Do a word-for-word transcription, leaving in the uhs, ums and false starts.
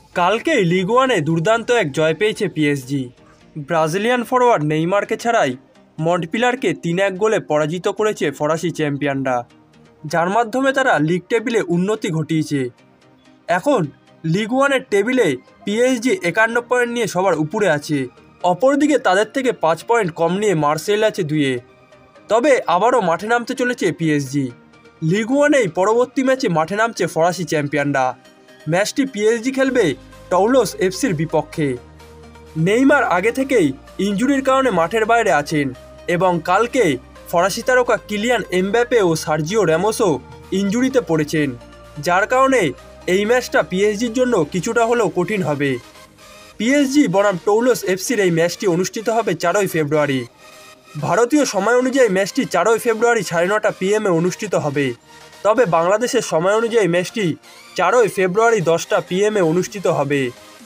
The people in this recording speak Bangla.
কালকেই লিগ ওয়ানে দুর্দান্ত এক জয় পেয়েছে পিএসজি। ব্রাজিলিয়ান ফরোয়ার্ড নেইমারকে ছাড়াই মন্টপিলারকে তিন এক গোলে পরাজিত করেছে ফরাসি চ্যাম্পিয়নরা, যার মাধ্যমে তারা লিগ টেবিলে উন্নতি ঘটিয়েছে। এখন লিগ ওয়ানের টেবিলে পিএসজি একান্ন পয়েন্ট নিয়ে সবার উপরে আছে, অপরদিকে তাদের থেকে পাঁচ পয়েন্ট কম নিয়ে মার্সেল আছে দুইয়ে। তবে আবারও মাঠে নামতে চলেছে পিএসজি। লিগ ওয়ানেই পরবর্তী ম্যাচে মাঠে নামছে ফরাসি চ্যাম্পিয়নরা। ম্যাচটি পিএসজি খেলবে টৌলোস এফসির বিপক্ষে। নেইমার আগে থেকেই ইনজুরির কারণে মাঠের বাইরে আছেন এবং কালকে ফরাসি তারকা কিলিয়ান এমবাপ্পে ও সার্জিও র্যামোসও ইনজুরিতে পড়েছেন, যার কারণে এই ম্যাচটা পিএসজির জন্য কিছুটা হলেও কঠিন হবে। পিএসজি বনাম টৌলোস এফসির এই ম্যাচটি অনুষ্ঠিত হবে চারই ফেব্রুয়ারি। ভারতীয় সময় অনুযায়ী ম্যাচটি চারই ফেব্রুয়ারি সাড়ে নটা পিএমে অনুষ্ঠিত হবে। তবে বাংলাদেশের সময় অনুযায়ী ম্যাচটি চারই ফেব্রুয়ারি দশটা পিএমে অনুষ্ঠিত হবে।